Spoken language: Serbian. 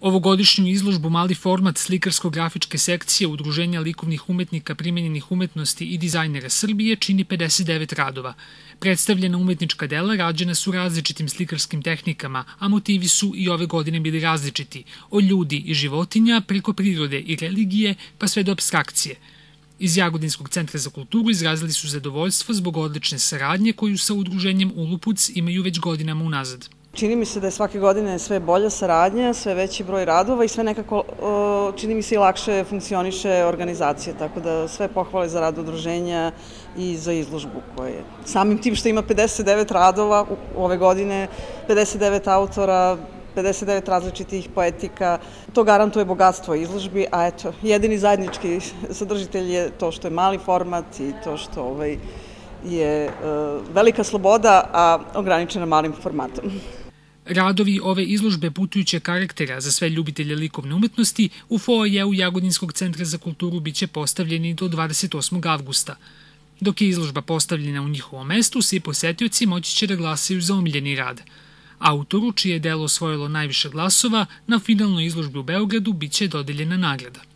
Ovogodišnju izložbu Mali format slikarsko-grafičke sekcije Udruženja likovnih umetnika, primenjenih umetnosti i dizajnera Srbije čini 59 radova. Predstavljena umetnička dela rađena su različitim slikarskim tehnikama, a motivi su i ove godine bili različiti, od ljudi i životinja preko prirode i religije pa sve do apstrakcije. Iz Jagodinskog centra za kulturu izrazili su zadovoljstvo zbog odlične saradnje koju sa udruženjem Ulupuc imaju već godinama unazad. Čini mi se da je svake godine sve bolja saradnja, sve veći broj radova i sve nekako, čini mi se, i lakše funkcioniše organizacija, tako da sve pohvale za rad udruženja i za izložbu koje samim tim što ima 59 radova ove godine, 59 autora, 59 različitih poetika, to garantuje bogatstvo izložbi, a eto, jedini zajednički sadržitelj je to što je mali format i to što je velika sloboda, a ograničena malim formatom. Radovi ove izložbe putujućeg karaktera za sve ljubitelje likovne umetnosti u foajeu Jagodinskog centra za kulturu biće postavljeni do 28. avgusta. Dok je izložba postavljena u njihovom mestu, svi posetioci moći će da glasaju za omiljeni rad. Autoru, čije je delo osvojilo najviše glasova, na finalnoj izložbi u Beogradu biće dodeljena nagrada.